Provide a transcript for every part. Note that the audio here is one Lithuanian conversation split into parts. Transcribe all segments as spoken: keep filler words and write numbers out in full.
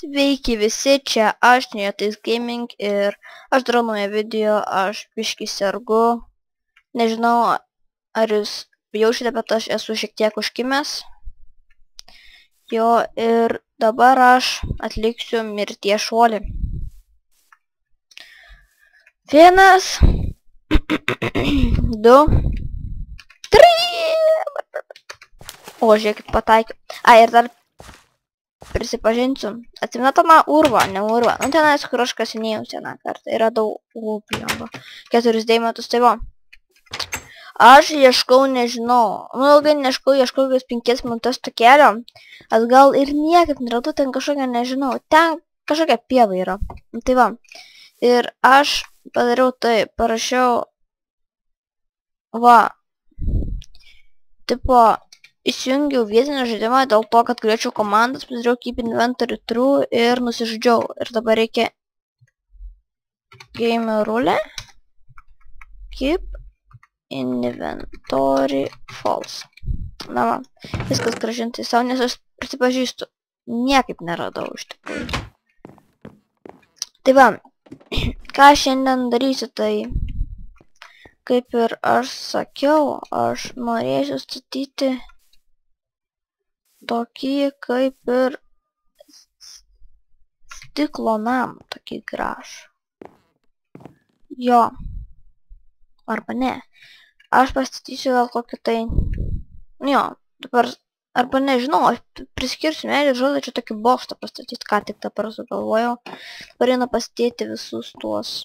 Sveiki visi, čia aš, Nijotais Gaming ir aš darau naują video, aš biškį sergu. Nežinau, ar jūs jaučiate, bet aš esu šiek tiek užkimęs. Jo, ir dabar aš atliksiu mirties šuolį. Vienas, du, trys. O, žiūrėkit, pataikiau. A, ir dar prisipažinsiu, atsimenate man urvą, ne urvą. Nu, tenais, kur aš kasinėjau seną kartą. Yra daug upijomba. Keturis deimantus, tai va. Aš ieškau, nežinau. Nu, ilgai neieškau, ieškau kokias penkias minutės to kelio. Atgal ir niekaip neradau, ten kažkokia, nežinau. Ten kažkokia pieva yra. Tai va. Ir aš padariau tai, parašiau. Va. Tipo. Įsijungiau vietinį žaidimą dėl to, kad galėčiau komandas, pasidariau keep inventory true ir nusižudžiau. Ir dabar reikia game rule keep inventory false. Na va, viskas grąžinti savo, nes aš prisipažįstu, niekaip neradau iš tikrųjų. Tai va, ką šiandien darysiu, tai kaip ir aš sakiau, aš norėsiu statyti tokį kaip ir stiklo namą, tokį gražų. Jo. Arba ne. Aš pastatysiu gal kokį tai... Jo. Dabar... Arba nežinau, aš priskirsiu medį ir žodžiu tokį bokštą pastatyti, ką tik dabar sugalvojau. Dabar eina pastatyti visus tuos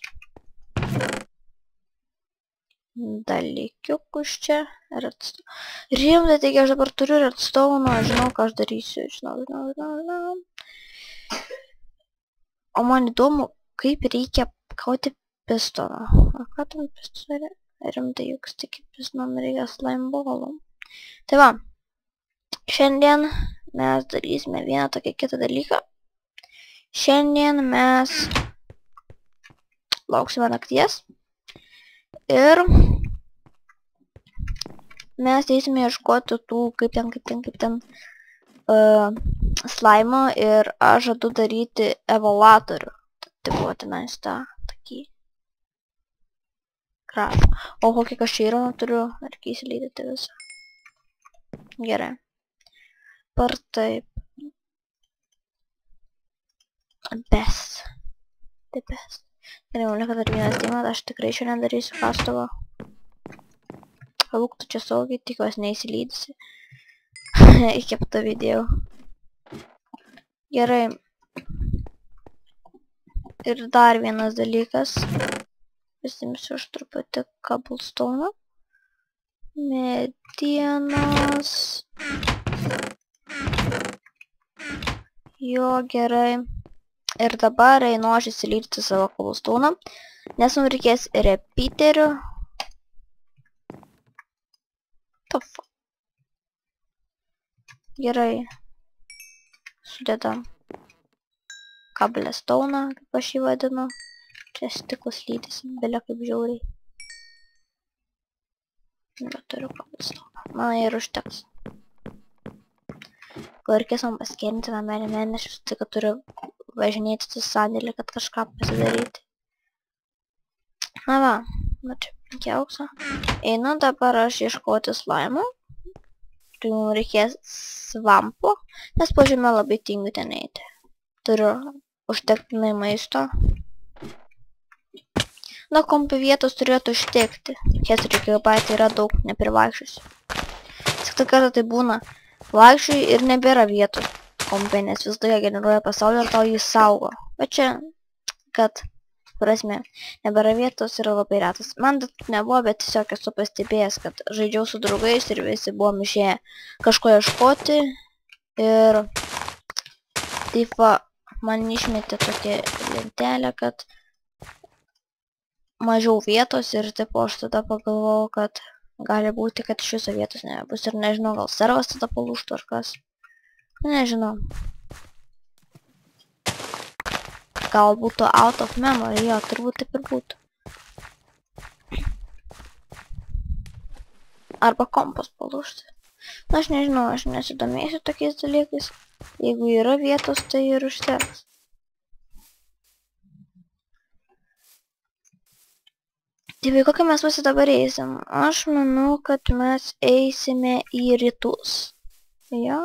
dalykiukus čia. Redstone. Rimtai, taigi aš dabar turiu redstone, žinau, ką aš darysiu. Žinau, žinau, žinau, žinau. O man įdomu, kaip reikia gauti pistoną. O ką tam pistoną? Rimtai, juk tik pistoną reikia slime ballų. Tai va, šiandien mes darysime vieną tokį kitą dalyką. Šiandien mes lauksime nakties. Ir mes eisime ieškoti tų, kaip ten, kaip ten, kaip ten uh, slime ir aš žadu daryti evaluatorių. Tai buvo tenais tą, tokį gražų. O kokį kažkai yra, turiu irgi įsilydyti visą. Gerai. Par taip. Best. The best. Gerai, man lieka dar vienas deimantas, aš tikrai šiandien darysiu kastuvą. Palūktų čia saugiai, tikiuosi neįsilydysi. Įkeptą video. Gerai. Ir dar vienas dalykas. Pasimsiu aš truputį cobblestone. Medienos. Jo, gerai. Ir dabar einu aš įsilydyti savo cobblestone, nes mums reikės repeaterių. Gerai. Sudedam cobblestone, kaip aš jį vadinu. Čia stiklus lydys, belia kaip žiauriai. Bet turiu cobblestone. Man ir užteks. Gal reikės man paskerinti namelį mėnesius, tai kad turiu važinėti į sandėlį, kad kažką pasidaryti. Na va, na čia penki aukso. Einu dabar aš ieškoti slime. Tai mums reikės svampo, nes po žemę labai tingiu ten eiti. Turiu užtektinai maisto. Na, kompi vietos turėtų užtekti. keturi gigabaitai yra daug, neprivaikščiusiu. Tik tą kartą tai būna. Vaikščiui ir nebėra vietos kompe, nes vis daugia generuoja pasaulį ir tau jį saugo. Bet čia, kad, prasme, nebėra vietos yra labai retas. Man taip nebuvo, bet tiesiog esu pastebėjęs, kad žaidžiau su draugais ir visi buvom išėję kažko ieškoti. Ir taip va, man išmetė tokia lentelė, kad mažiau vietos ir taip aš tada pagalvojau, kad gali būti, kad iš viso vietos nebus ir nežinau, gal servas tada palūžtų ar kas. Nežinau. Gal būtų out of memory, jo, turbūt taip ir būtų. Arba kompas palūžti. Na, aš nežinau, aš nesidomėsiu tokiais dalykais. Jeigu yra vietos, tai ir užteks. Tai vai, kokią mes visi dabar eisim? Aš manau, kad mes eisime į rytus. Jo.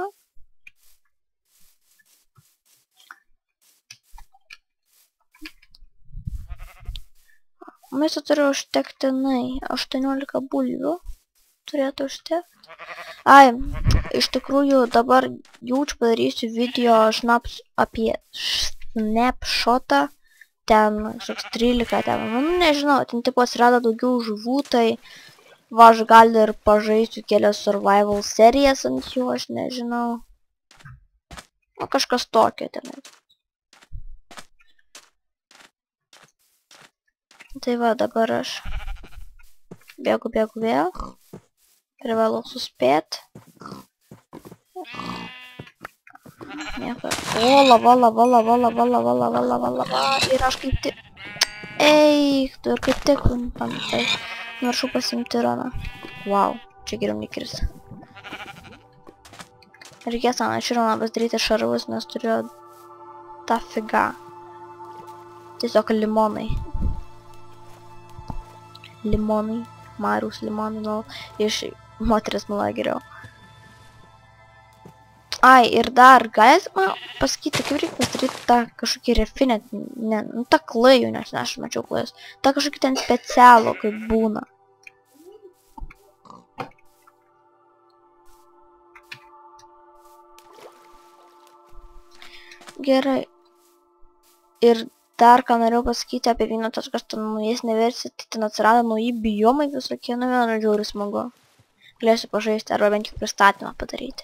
Maisto turiu užtektinai. aštuoniolika bulvių turėtų užtekti. Ai, iš tikrųjų dabar jaučiu padarysiu video šnaps apie snapshotą. Ten kažkoks trylika ten. Nu, nežinau, ten tipo atsirado daugiau žuvų, tai va, aš gal ir pažaisiu kelias survival serijas ant jų, aš nežinau. Nu, kažkas tokio ten. Tai va, dabar aš bėgu, bėgu vėl. Privalau suspėti. Nieko. O, lava, lava, lava, lava, lava, lava, lava, lava. Ir aš kaip tik... Eik, tu ir kaip tik... Tai naršau pasimti raną. Wow, čia geriau nekris. Reikės man iš raną pasidaryti šarvus, nes turiu tą figą. Tiesiog limonai. Limonai. Mariaus limonai, nu, iš moteris mala geriau. Ai, ir dar, galės man pasakyti, kaip reikia pasidaryti tą kažkokį refinet, ne, nu, tą klajų, nes aš mačiau klajus. tą kažkokį ten specialų, kaip būna. Gerai. Ir dar, ką norėjau pasakyti apie vieną taškas, ten naujesnė versija, tai ten atsirado nauji biomai visokie, nu vienu žiauriai smagu. Galėsiu pažaisti, arba bent jau pristatymą padaryti.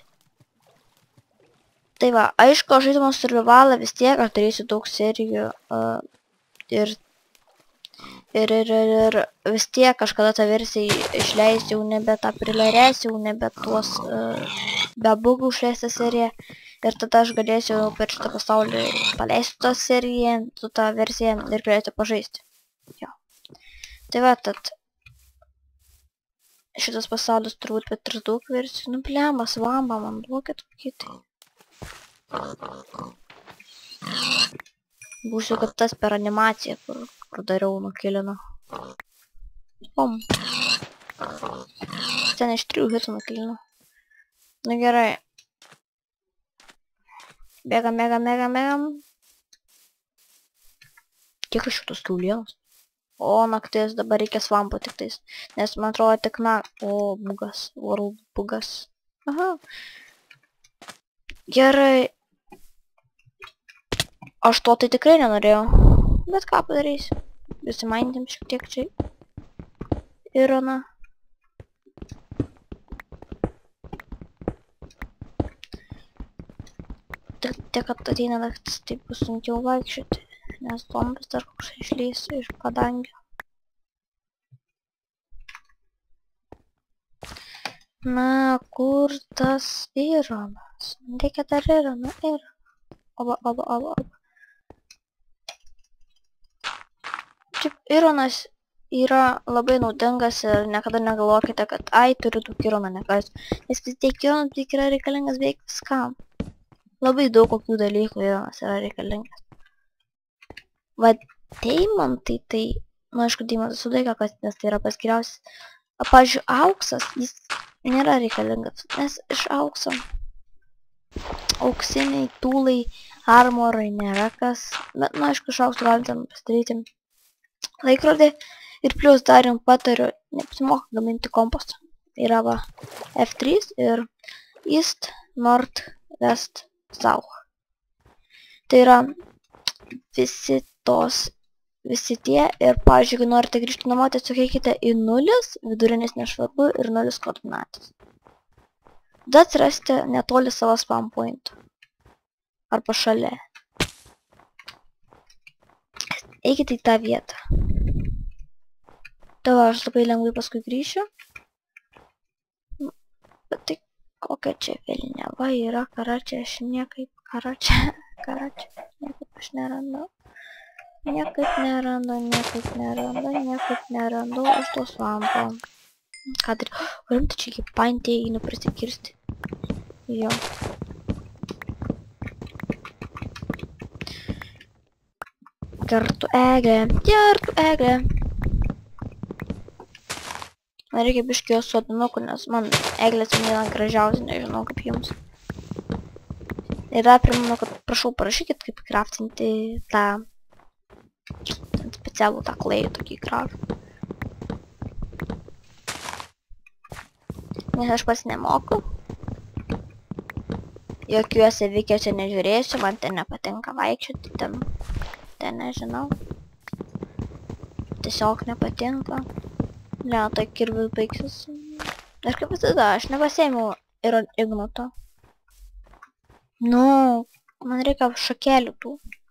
Tai va, aišku, žaidimas survivalą vis tiek, aš darysiu daug serijų uh, ir, ir, ir, ir, ir vis tiek kažkada tą versiją išleis jau nebe tą prilarės, jau nebe tuos uh, be bugų išleistą seriją. Ir tada aš galėsiu per šitą pasaulį paleisti tą seriją, su tą versiją ir galėsiu pažaisti. Jo. Tai va, tad šitas pasaulis turbūt per daug versijų. Nu, blemas, vamba, man duokit kokį tai. Būsiu kaip tas per animaciją, kur, kur dariau nukilino. Pom. Ten iš trijų hitų nukilino. Nu gerai. Bėgam, bėgam, bėgam, bėgam. Kiek iš šitos kiaulienos? O, naktis, dabar reikia svampo tik tais. Nes man atrodo tik na... O, bugas. World bugas. Aha. Gerai. Aš to tai tikrai nenorėjau. Bet ką padarysiu? Visi mindėm šiek tiek čia. Irona. Tiek, kad ateina naktis, taip bus sunkiau vaikščioti, nes zombis dar koks išlys iš padangio. Na, kur tas Ironas? Reikia dar Ironą, Ironą. Oba, oba, oba, oba. Šiaip Ironas yra labai naudingas ir niekada negalvokite, kad ai, turiu daug Ironą nekasiu. Nes vis tiek Ironas tik yra reikalingas beveik viskam. Labai daug kokių dalykų Ironas yra reikalingas. Va, deimantai, tai, nu, aišku, deimantas sudaiga, nes tai yra pats geriausias. Pavyzdžiui, auksas, jis nėra reikalingas, nes iš aukso auksiniai, tūlai, armorai nėra kas. Bet, nu, aišku, iš aukso galite pasidaryti laikrodį. Ir plius dar jums patariu, neapsimoka gaminti kompostą. Tai yra va, F trys ir East, North, West, South. Tai yra visi tos, visi tie ir, pavyzdžiui, jeigu norite grįžti namo, tiesiog eikite į nulis, vidurinis nesvarbu ir nulis koordinatas. Tada atsirasite netoli savo spawn pointų. Arba šalia. Eikite į tą vietą. Tavo aš labai lengvai paskui grįšiu. Bet tai kokia čia velniava yra, karačia, aš niekaip, karačia, karačia, niekaip aš nerandu. Niekaip nerandu, niekaip nerandu, niekaip nerandu už to svampo. Ką daryti? Varim tai čia iki paintė einu prisikirsti. Jo. Kartu eglė, kartu eglė. Man reikia biškį jos sodinukų, nes man eglės viena gražiausia, nežinau kaip jums. Ir dar primenu, kad prašau parašykit, kaip kraftinti tą specialų tą klėjų tokį kraft. Nes aš pats nemoku. Jokiuose vykiuose nežiūrėsiu, man ten nepatinka vaikščioti, ten, ten nežinau. Tiesiog nepatinka. Ne, tai kirvis baigsis. Ir kaip visada, aš nepasėmiau ir ignoto. Nu, man reikia šakelių tų.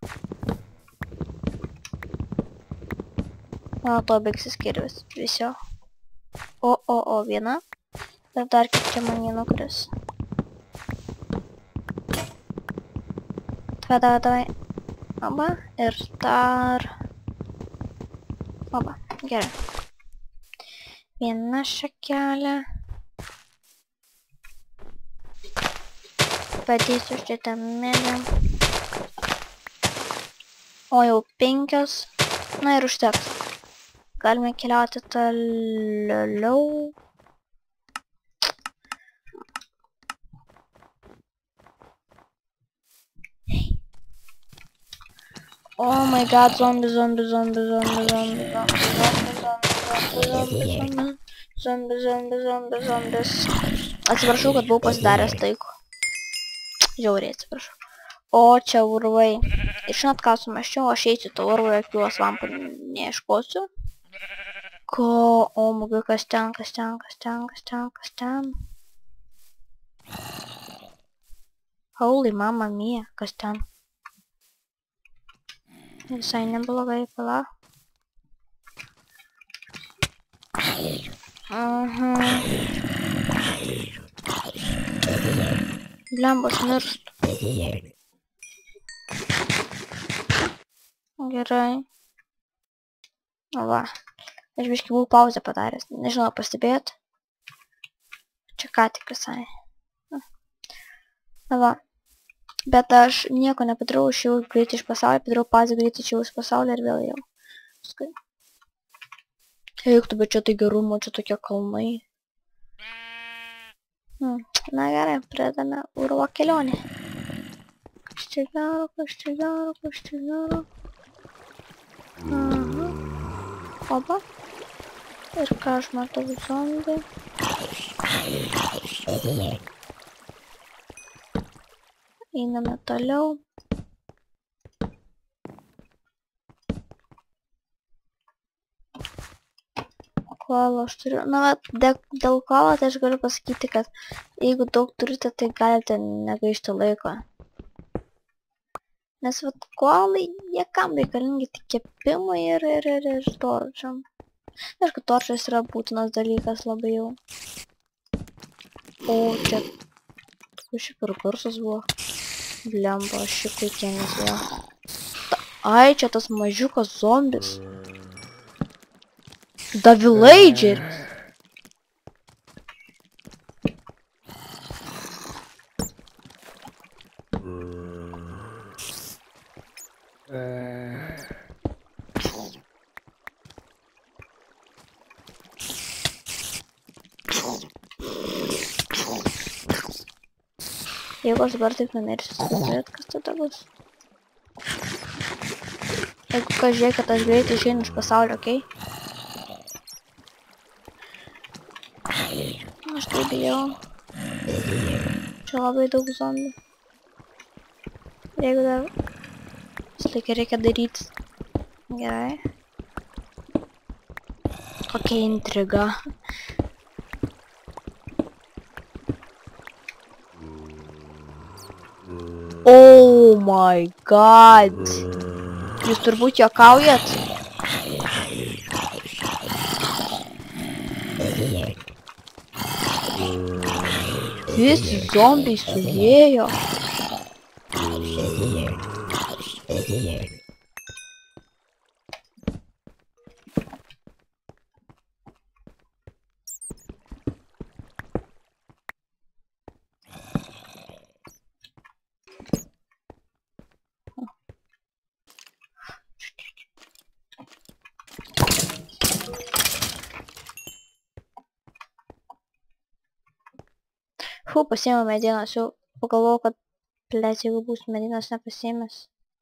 Mano to baigsis kirvis, visio. O, o, o, viena. Ir dar kiek man jį nukris. Davai, davai, davai. Oba, ir dar... Oba, gerai. Viena šakelė. Padėsiu šitą medį. O jau penkios. Na ir užteks. Galime keliauti toliau. Oh my god, zombie, zombie, zombie, zombie, zombie, zombie, zombie, zombie, zombie, zombie, zombie, zombies. Atsiprašau, kad buvau pasidaręs taikų. Žiauriai atsiprašau. O čia urvai. Ir žinot, ką sumaščiau, aš eisiu to urvą, jokių asvampų neieškosiu. Ko, o mugai, kas ten, kas ten, kas ten, kas ten, kas ten. Holy mama mia, kas ten. Visai neblogai, pala. Mhm. Blembos miršt. Gerai. Va. Aš biškį buvau pauzę padaręs. Nežinau, pastebėt. Čia ką tik visai. Va. Bet aš nieko nepadariau, aš jau greitai iš pasaulio, padariau pazę greitai čia iš pasaulio ir vėl jau. Paskui. Eiktų, bet čia tai gerumo, čia tokie kalnai. Hmm. Na gerai, pradame urvo kelionę. Kas čia gero, kas čia gero, kas čia gero. Aha. Oba. Ir ką aš matau zombį. Einame toliau. Kol aš turiu, na, dėl kolo tai aš galiu pasakyti, kad jeigu daug turite, tai galite negaišti laiko. Nes vat kolai, jie kam reikalingi tik kepimui ir, ir, ir, ir torčiam. Aišku, torčas yra būtinas dalykas labai jau. O, čia, šiaip ir garsas buvo. Blemba, šiaip puikienis vėl. Ai, čia tas mažiukas zombis. The Villagers. Jeigu aš dabar taip numirsiu, bet kas tada bus? Jeigu ką žiūrėk, kad aš greitai išeinu iš pasaulio, okei? Aš tai bijau. Čia labai daug zombių. Jeigu dar... Vis laiką reikia daryti. Gerai. Kokia intriga. Oh my god. Jūs turbūt juokaujat? Visi zombiai suėjo. Fu, pasiėmiau medienos, jau pagalvojau, kad, plėt, jeigu bus medienos nepasiėmęs.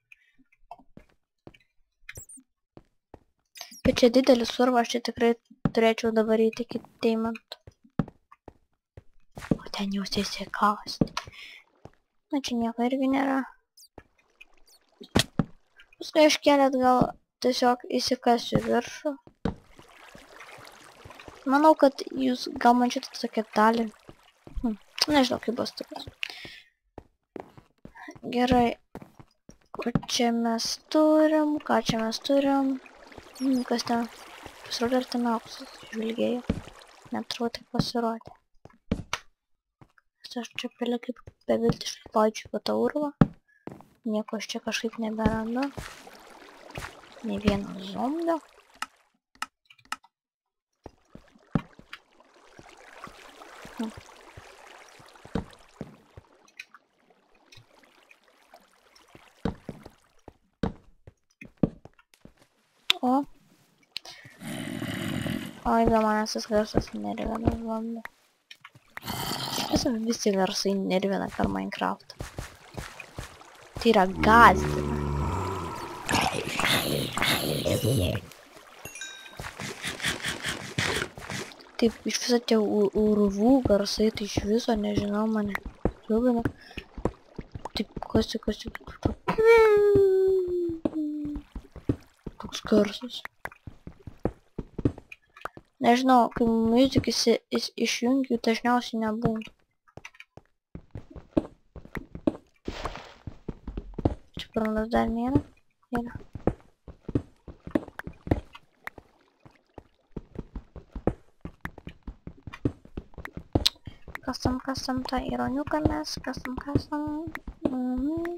Bet čia didelis urvas, aš čia tikrai turėčiau dabar įti iki deimantų. O ten jau įsikausti. Na, čia nieko irgi nėra. Paskui aš keliat gal tiesiog įsikasiu viršų. Manau, kad jūs gal man šitą tokią dalį. Hm. Nežinau, kaip bus tokios. Gerai. Ko čia mes turim? Ką čia mes turim? Hm, kas ten? Pasirodė ar ten auksas žvilgėjo? Neturbūt tik pasirodė. Aš čia pelė kaip beviltiškai paudžiu po tą urvą. Nieko aš čia kažkaip neberandu. Nei vieno zombio. Hm. O. Oi, be manęs tas garsas nervina zombio. Visą visi garsai nervina per Minecraft. Tai yra gazdina. Taip, iš viso tie urvų garsai, tai iš viso nežinau, mane liūbina. Taip, kas tik, kas tik. Toks garsas. Nežinau, kai muzikis išjungiu, dažniausiai nebūna. Čia pranas dar nėra? Nėra. Kasam, kasam tą ironiuką mes, kasam, kasam. Mhm.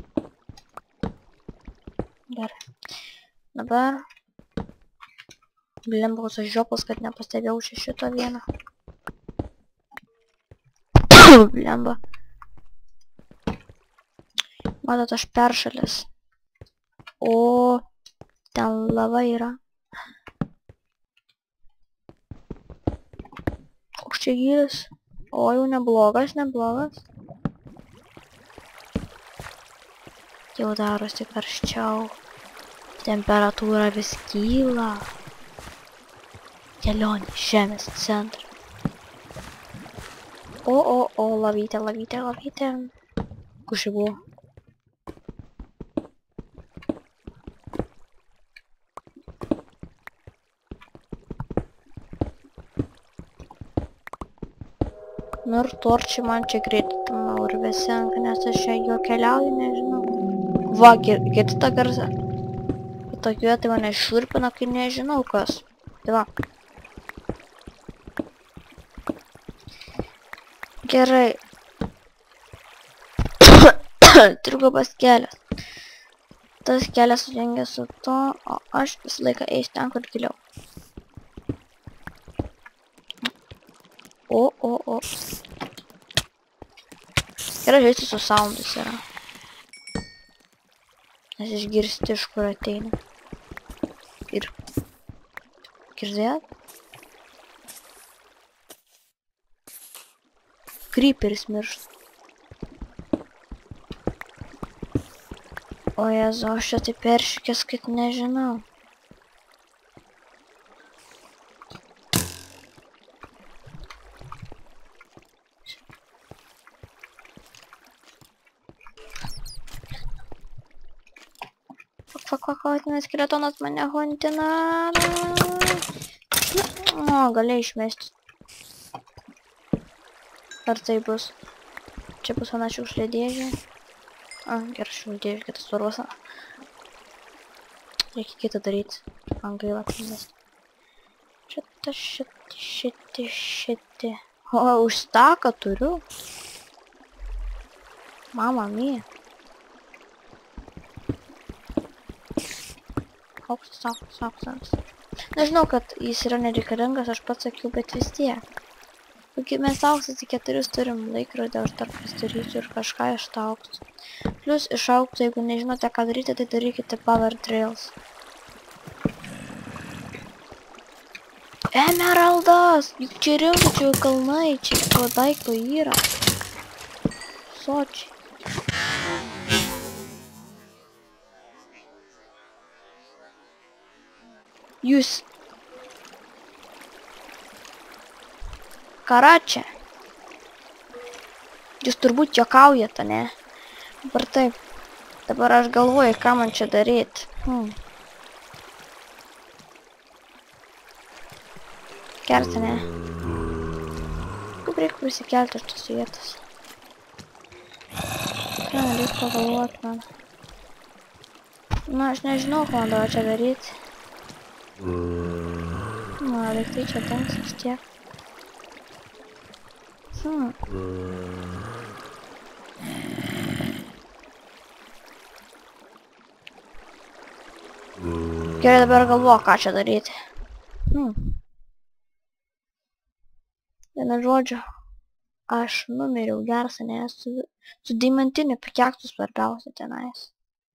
Gerai. Dabar blembaus aš žiopas, kad nepastebėjau čia šito vieną. Blemba. Matot, aš peršalęs. O, ten lava yra. Koks čia gylis? O, jau neblogas, neblogas. Jau darosi karščiau. Temperatūra vis kyla. Kelionė žemės centrą. O, o, o, lavytė, lavytė, lavytė. Kur čia buvo? Nu ir torčiai man čia greitai tam urvėse, nes aš čia jo keliauju, nežinau. Va, girdi tą garsą? Tokiu tai mane šurpina, kai nežinau kas. Tai va. Gerai. Trigubas kelias. Tas kelias sujungia su to, o aš visą laiką eisiu ten, kur giliau. O, o, o. Gerai žaisti su soundais yra. Nes išgirsti, iš kur ateina. Ir girdėjot? Creeperis miršta. O Jezu, aš čia taip peršykęs, kad nežinau. Fakvakvatinas skeletonas mane huntina. O, gali išmesti. Ar tai bus? Čia bus viena šiukšlė dėžė. A, gerai, šiukšlė dėžė, kitas urvas. Reikia kitą daryti. Man gaila atmesti. Šitą, šitą, šitą, šitą. O, už staką turiu. Mama mia. Auksas, auksas, auksas. Nežinau, kad jis yra nereikalingas, aš pats sakiau, bet vis tiek. Kai mes auksas į keturis turim laikrodį, aš dar pasidarysiu ir kažką iš to aukso. Plius iš aukso, jeigu nežinote ką daryti, tai darykite power trails. Emeraldas! Juk čia rimtų, čia kalnai, čia ko daikto yra. sočiai. Jūs... Karačia. Jūs turbūt juokaujate, ne? Dabar taip. Dabar aš galvoju, ką man čia daryti. Hmm. Kerti, ne? Kaip reikia prisikelti iš tos vietos? Tikrai nereikia pagalvoti man. Na, aš nežinau, ką man dabar čia daryti. Na, daiktai čia dings vis tiek. Hmm. Gerai, dabar galvoju, ką čia daryti. Hmm. Vienu žodžiu, aš numiriau gersą, nes su, su deimantiniu pikaktu svarbiausia tenais.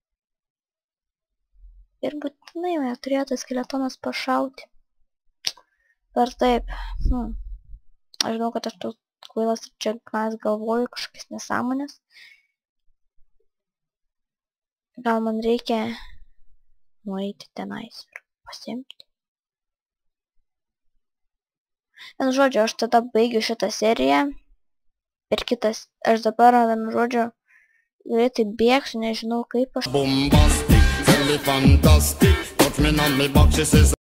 Ir būtinai mane turėtų skeletonas pašauti. Per taip. Hmm. Aš žinau, kad aš tos kvailas ir čia kas galvoju kažkokias nesąmonės. Gal man reikia nueiti tenais ir pasiimti. Vienu žodžiu, aš tada baigiu šitą seriją. Ir kitas, aš dabar, vienu žodžiu, greitai bėgsiu, nežinau kaip aš.